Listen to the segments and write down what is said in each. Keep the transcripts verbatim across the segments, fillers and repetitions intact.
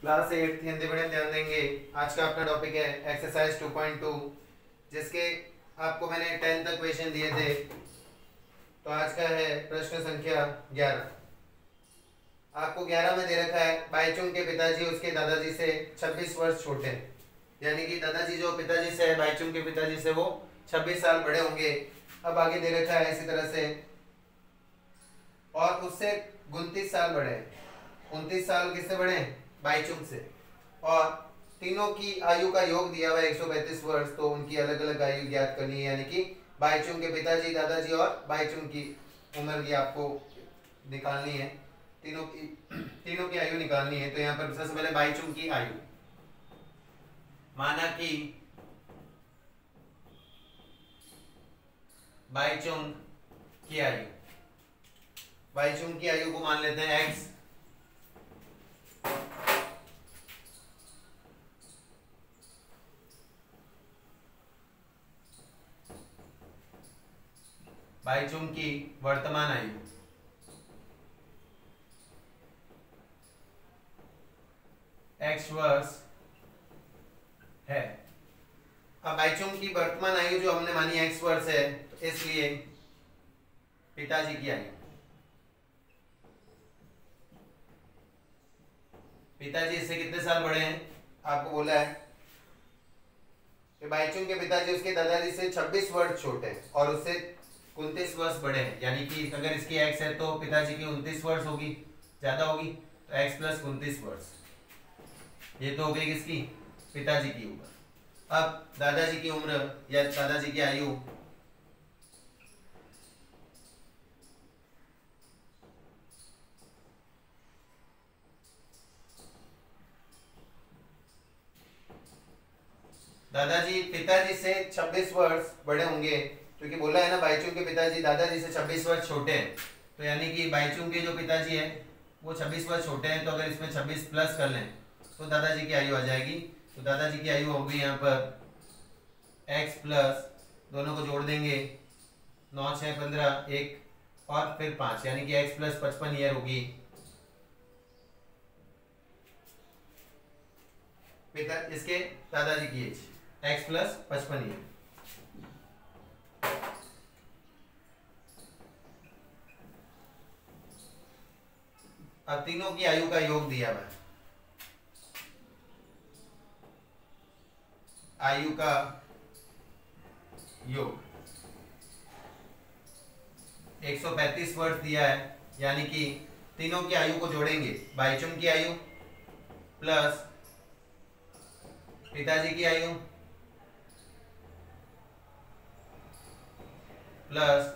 Class eight Hindi medium ध्यान देंगे। आज का अपना टॉपिक है एक्सरसाइज टू पॉइंट टू, जिसके आपको मैंने टेन तक क्वेश्चन दिए थे। तो आज का है प्रश्न संख्या ग्यारह। आपको ग्यारह में दे रखा है बाईचुंग के पिताजी उसके दादाजी से छब्बीस वर्ष छोटे हैं, यानी कि दादाजी जो पिताजी से है, बाईचुंग के पिताजी से वो छब्बीस साल बड़े होंगे। अब आगे दे रखा है इसी तरह से, और उससे उनतीस साल बड़े हैं। उनतीस साल किससे बड़े हैं? बाईचुंग से। और तीनों की आयु का योग दिया हुआ है एक सौ पैंतीस वर्ष, तो उनकी अलग अलग आयु ज्ञात करनी है, यानी कि बाईचुंग के पिताजी, दादाजी और बाईचुंग की उम्र की आपको निकालनी है। तीनों की तीनों की आयु निकालनी है। तो यहाँ पर सबसे पहले बाईचुंग की आयु, माना कि बाईचुंग की आयु बाईचुंग की आयु को मान लेते हैं एक्स। बाईचुंग की वर्तमान आयु एक्स वर्ष है। अब बाईचुंग की वर्तमान आयु जो हमने मानी एक्स वर्ष है, तो इसलिए पिताजी की आयु, पिताजी इससे कितने साल बड़े हैं? आपको बोला है कि बाईचुंग के पिताजी उसके दादाजी से छब्बीस वर्ष छोटे हैं और उससे उनतीस वर्ष बड़े हैं, यानी कि अगर इसकी एक्स है तो पिताजी की उनतीस वर्ष होगी, ज्यादा होगी, तो एक्स प्लस उनतीस वर्ष। ये तो हो गई किसकी? पिताजी की उम्र। अब दादाजी की उम्र या दादाजी की आयु, दादाजी पिताजी से छब्बीस वर्ष बड़े होंगे, क्योंकि बोला है ना बाईचुंग के पिताजी दादाजी से छब्बीस वर्ष छोटे हैं। तो यानी कि बाईचुंग के जो पिताजी हैं वो छब्बीस वर्ष छोटे हैं, तो अगर इसमें छब्बीस प्लस कर लें तो दादाजी की आयु आ जाएगी। तो दादाजी की आयु होगी यहाँ पर x प्लस, दोनों को जोड़ देंगे, नौ छः पंद्रह, एक और फिर पाँच, यानी कि x प्लस पचपन ईयर होगी पिता इसके दादाजी की एज, x प्लस पचपन ईयर। अब तीनों की आयु का योग दिया हुआ है, आयु का योग एक सौ पैंतीस वर्ष दिया है, यानी कि तीनों की आयु को जोड़ेंगे, बाईचुंग की आयु प्लस पिताजी की आयु प्लस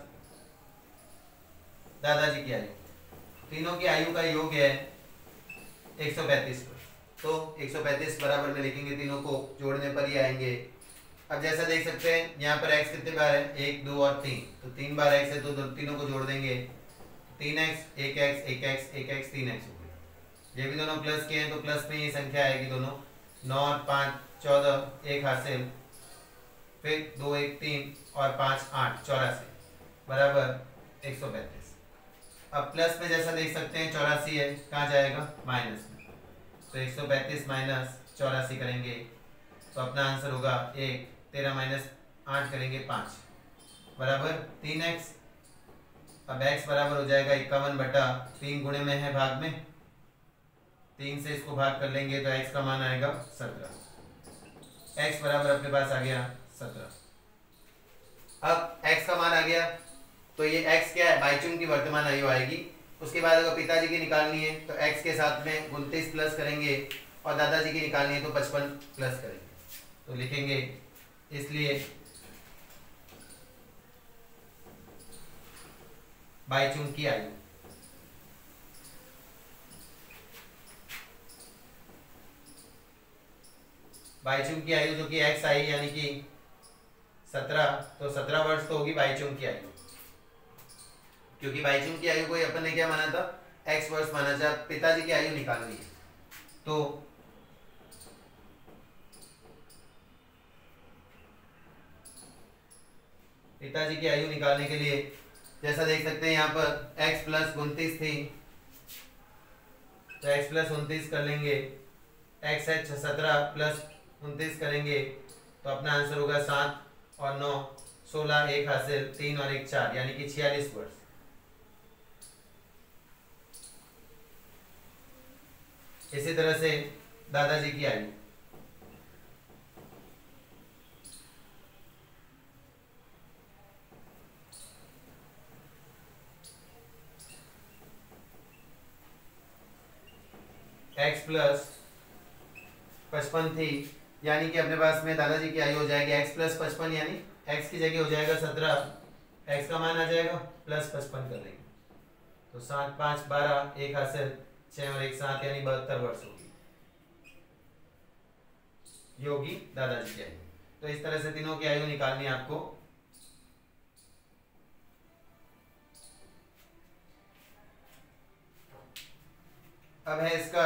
दादाजी की आयु, तीनों की आयु का योग है एक सौ पैंतीस वर्ष। तो एक सौ पैंतीस बराबर में लिखेंगे, तीनों को जोड़ने पर ही आएंगे। अब जैसा देख सकते हैं यहाँ पर x कितने बार है? एक, दो और तीन, तो तीन बार x है, तो दो, तीनों को जोड़ देंगे, तीन एक्स, एक एक्स, एक एक्स, एक एक्स, तीन एक्स हो गया। ये भी दोनों प्लस के हैं, तो प्लस में ये संख्या आएगी दोनों, नौ और पाँच चौदह, एक हासिल, फिर दो एक तीन और पाँच आठ, चौरासी बराबर एक सौ पैंतीस। अब प्लस में जैसा देख सकते हैं चौरासी है, कहाँ जाएगा? माइनस में, तो एक सौ पैंतीस माइनस चौरासी करेंगे तो अपना आंसर होगा एक, तेरह माइनस आठ करेंगे पाँच बराबर तीन एक्स। अब x बराबर हो जाएगा इक्यावन बटा तीन, गुणे में है भाग में, तीन से इसको भाग कर लेंगे तो x का मान आएगा सत्रह। x बराबर अपने पास आ गया सत्रह। अब x का मान आ गया, तो ये x क्या है? बाईचुंग की वर्तमान आयु आएगी। उसके बाद अगर पिताजी की निकालनी है तो x के साथ में उनतीस प्लस करेंगे, और दादाजी की निकालनी है तो पचपन प्लस करेंगे। तो लिखेंगे, इसलिए बाईचुंग की आयु बाईचुंग की आयु जो कि x आई, यानी कि सत्रह, तो सत्रह वर्ष तो होगी बाईचुंग की आयु, क्योंकि बाईचुंग की आयु को अपन ने क्या माना था? x वर्ष माना था। पिताजी की आयु निकालनी है, तो पिताजी की आयु निकालने के लिए जैसा देख सकते हैं यहाँ पर x प्लस उनतीस थी, तो x प्लस उनतीस कर लेंगे एक्स है सत्रह प्लस उनतीस करेंगे तो अपना आंसर होगा सात और नौ सोलह, एक हासिल, तीन और एक चार, यानी कि छियालीस वर्ष। इसी तरह से दादाजी की आयु, एक्स प्लस पचपन थी, यानी कि अपने पास में दादाजी की आयु हो जाएगी एक्स प्लस पचपन, यानी एक्स की जगह हो जाएगा सत्रह, एक्स का मान आ जाएगा प्लस पचपन कर देंगे तो सात पाँच बारह, एक हासिल, छः और एक सात, यानी बहत्तर वर्ष होगी। ये होगी दादाजी की आयु। तो इस तरह से तीनों की आयु निकालनी है आपको। अब है इसका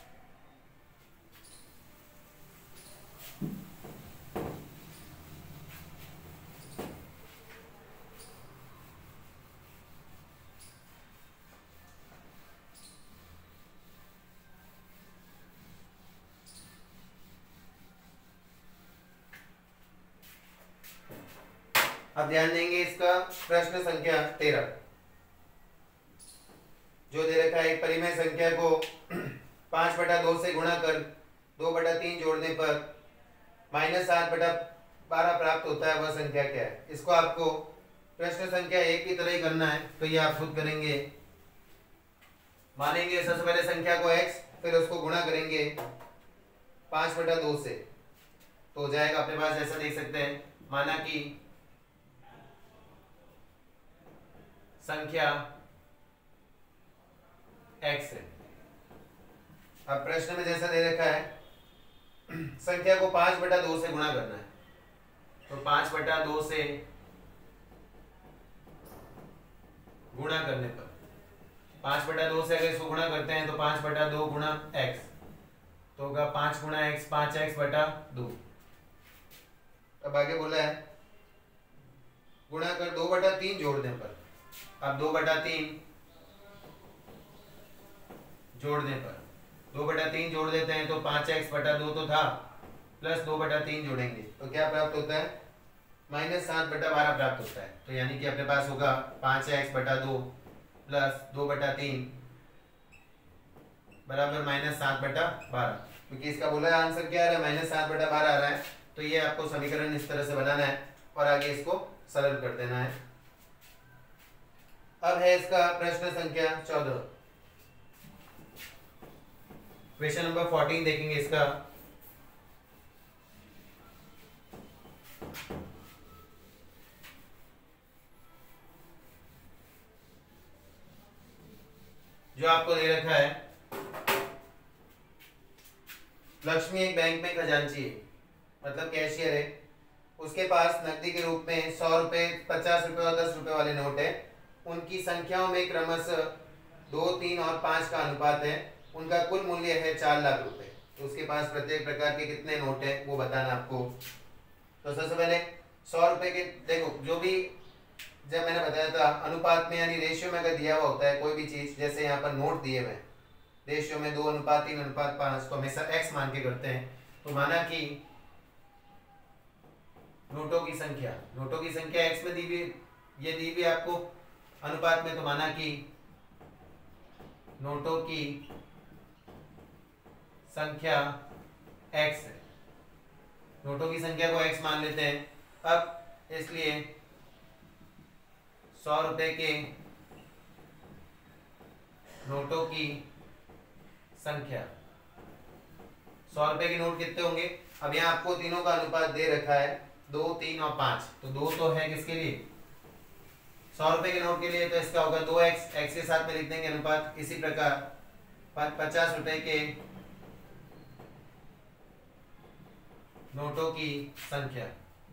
अब ध्यान देंगे इसका प्रश्न संख्या तेरह, जो दे रखा है एक परिमेय संख्या को पांच बटा दो से गुणा कर दो बटा तीन जोड़ने पर माइनस सात बटा बारह प्राप्त होता है, वह संख्या क्या है। इसको आपको प्रश्न संख्या एक की तरह ही करना है, तो ये आप खुद करेंगे। मानेंगे सबसे पहले संख्या को x, फिर उसको गुणा करेंगे पांच बटा दो से, तो हो जाएगा अपने पास, ऐसा देख सकते हैं, माना कि संख्या x है। अब प्रश्न में जैसा दे रखा है संख्या को पांच बटा दो से गुणा करना है, तो पांच बटा दो से गुणा करने पर पांच बटा दो से अगर इसको गुणा करते हैं तो पांच बटा दो गुणा एक्स, तो होगा पांच गुणा एक्स, पांच एक्स बटा दो। अब आगे बोला है गुणा कर दो बटा तीन जोड़ने पर, अब दो बटा तीन जोड़ने पर दो बटा तीन जोड़ देते हैं तो पांच एक्स बटा दो तो था, प्लस दो बटा तीन जोड़ेंगे तो क्या प्राप्त होता है, माइनस सात बटा बारह प्राप्त होता है। तो यानी कि अपने पास होगा पांच एक्स बटा दो प्लस दो बटा तीन बराबर माइनस सात बटा बारह, क्योंकि इसका बोला है आंसर क्या आ रहा है, माइनस सात बटा बारह आ रहा है। तो ये आपको समीकरण इस तरह से बनाना है और आगे इसको सरल कर देना है। अब है इसका प्रश्न संख्या चौदह, क्वेश्चन नंबर फोर्टीन देखेंगे इसका। जो आपको दे रखा है लक्ष्मी एक बैंक में खजांची है, मतलब कैशियर है, उसके पास नकदी के रूप में सौ रुपए, पचास रुपए और दस रुपए वाले नोट है। उनकी संख्याओं में क्रमशः दो, तीन और पांच का अनुपात है। उनका कुल मूल्य है चार लाख रुपए। तो उसके पास प्रत्येक प्रकार के कितने नोट है वो बताना आपको। तो सबसे पहले सौ रुपए के, देखो जो भी जब मैंने बताया था अनुपात में यानी रेशियो में अगर दिया हुआ होता है कोई भी चीज, जैसे यहाँ पर नोट दिए हुए रेशियो में दो अनुपात तीन अनुपात पांच, तो हमेशा एक्स मान के करते हैं। तो माना कि नोटों की संख्या नोटों की संख्या एक्स में दी हुई, ये दी हुई आपको अनुपात में, तो माना कि नोटों की संख्या x है। नोटों की संख्या को x मान लेते हैं। अब इसलिए सौ रुपए के नोटों की संख्या, सौ रुपए के नोट कितने होंगे। अब यहाँ आपको तीनों का अनुपात दे रखा है दो, तीन और पांच, तो दो तो है किसके लिए, सौ रुपए के नोट के लिए, तो इसका होगा दो एक्स, एक्स के साथ में लिख देंगे अनुपात। इसी प्रकार पचास रुपए के नोटों की संख्या,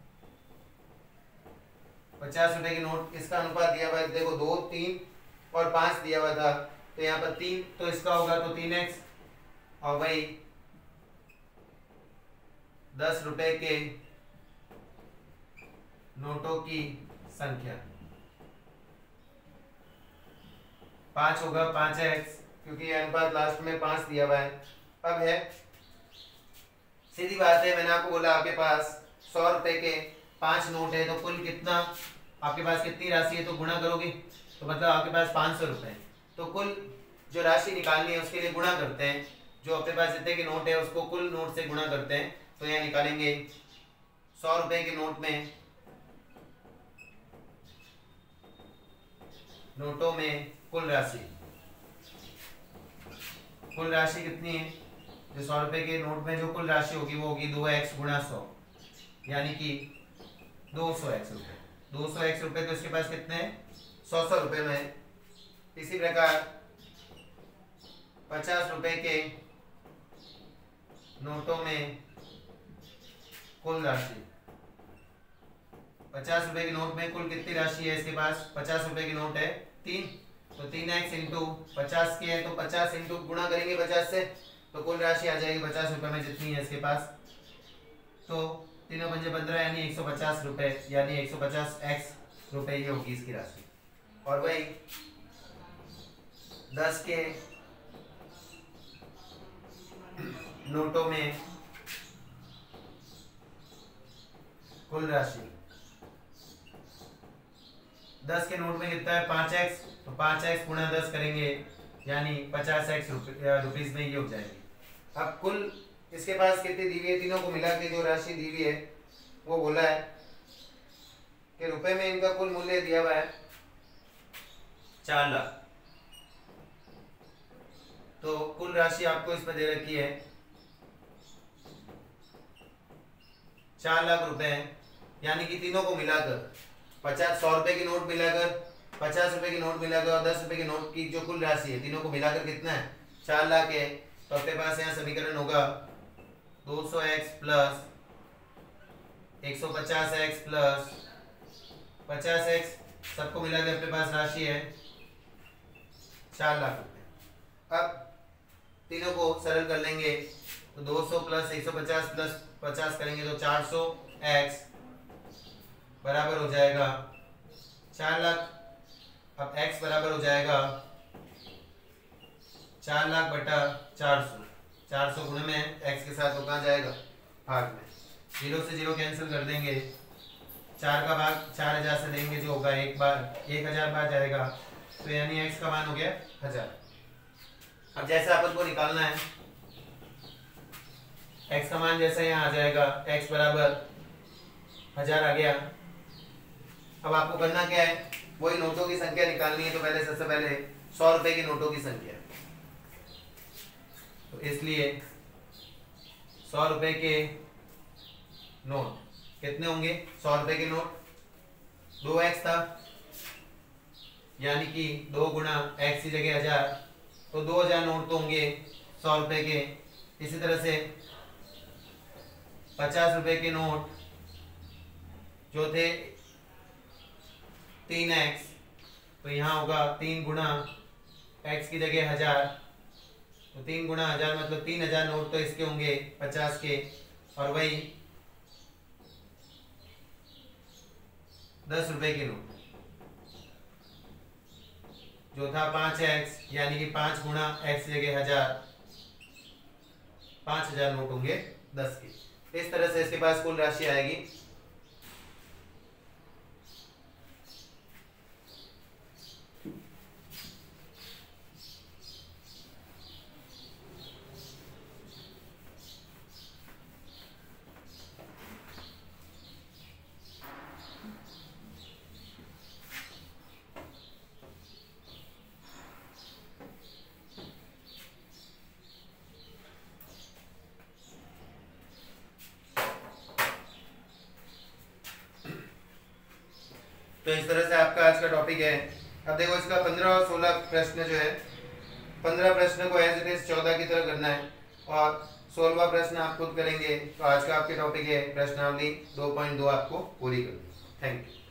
पचास रुपए के नोट, इसका अनुपात दिया हुआ है, देखो दो, तीन और पांच दिया हुआ था, तो यहाँ पर तीन, तो इसका होगा तो तीन एक्स, और वही दस रुपए के नोटों की संख्या, पांच होगा पांच एक्स, क्योंकि अनुपात लास्ट में पांच दिया हुआ है। अब है सीधी बात है, मैंने आपको बोला आपके पास सौ रुपए के पांच नोट है, तो कुल कितना आपके पास कितनी राशि है, तो गुणा करोगे तो मतलब आपके पास पाँच सौ रुपए है। तो कुल जो राशि निकालनी है उसके लिए गुणा करते हैं, जो अपने पास जितने के नोट है उसको कुल नोट से गुणा करते हैं। तो यहाँ निकालेंगे सौ रुपए के नोट में, नोटों में कुल राशि, कुल राशि कितनी है, जो सौ रुपए के नोट में जो कुल राशि होगी वो होगी दो एक्स गुणा सौ, यानी कि दो सौ एक्स रुपये। दो सौ एक्स रुपये तो इसके पास कितने हैं, सौ सौ रुपये में। इसी प्रकार पचास रुपए के नोटों में कुल राशि, पचास रुपए के नोट में कुल कितनी राशि है इसके पास, पचास रुपए के नोट है तीन, तो तीन एक्स इंटू पचास के है तो पचास इंटू गुणा करेंगे पचास से, तो कुल राशि आ जाएगी पचास रुपए में जितनी है इसके पास। तो तीनों पंजे पंद्रह यानी एक सौ पचास रुपए, यानी एक सौ पचास एक्स रुपए ये होगी इसकी राशि। और वही दस के नोटों में कुल राशि, दस के नोट में कितना है पाँच एक्स, तो पाँच एक्स गुणा दस करेंगे यानी पचास एक्स रुपीज में ये हो जाएगी। अब कुल इसके पास कितनी दी हुई है, तीनों को मिला के जो राशि दी हुई है वो बोला है कि रुपए में इनका कुल मूल्य दिया हुआ है चार लाख। तो कुल राशि आपको इसमें दे रखी है चार लाख रुपए है, यानी कि तीनों को मिलाकर पचास सौ रुपए की नोट मिलाकर, पचास रुपए की नोट मिलाकर और दस रुपए की नोट की जो कुल राशि है तीनों को मिलाकर कितना है, चार लाख है। तो अपने पास यहाँ समीकरण होगा दो सौ एक्स प्लस एक सौ पचास एक्स प्लस पचास एक्स सबको मिलाकर अपने पास राशि है चार लाख रुपए। अब तीनों को सरल कर लेंगे तो दो सौ प्लस एक सौ पचास प्लस पचास करेंगे तो चार सौ एक्स बराबर हो जाएगा चार लाख। अब x बराबर हो जाएगा चार लाख बटा चार सौ, चार सौ गुणे में x के साथ तो कहाँ जाएगा भाग में, जीरो से जीरो कैंसिल कर देंगे, चार का भाग चार हजार से देंगे जो होगा एक बार एक हजार बार जाएगा, तो यानी x का मान हो गया हजार। अब जैसे अपन को निकालना है x का मान जैसे यहाँ आ जाएगा, x बराबर हजार आ गया। अब आपको करना क्या है, वही नोटों की संख्या निकालनी है। तो पहले सबसे पहले सौ रुपए की नोटों की संख्या, तो इसलिए सौ रुपए के नोट कितने होंगे, सौ रुपए के नोट दो एक्स था, यानी कि दो गुणा एक्स की जगह हजार, तो दो हजार नोट तो होंगे सौ रुपए के। इसी तरह से पचास रुपए के नोट जो थे तीन एक्स, तो यहाँ होगा तीन गुणा एक्स की जगह हजार, तो तीन गुणा हजार मतलब तीन हजार नोट तो इसके होंगे पचास के। और वही दस रुपए के नोट जो था पांच एक्स, यानी कि पांच गुणा एक्स की जगह हजार, पांच हजार नोट होंगे दस के। इस तरह से इसके पास कुल राशि आएगी तो इस तरह से आपका आज का टॉपिक है। अब देखो इसका पंद्रह और सोलह प्रश्न जो है, पंद्रह प्रश्न को एज इट इज चौदह की तरह करना है और सोलहवां प्रश्न आप खुद करेंगे। तो आज का आपके टॉपिक है प्रश्नावली दो पॉइंट दो आपको पूरी करनी। Thank you.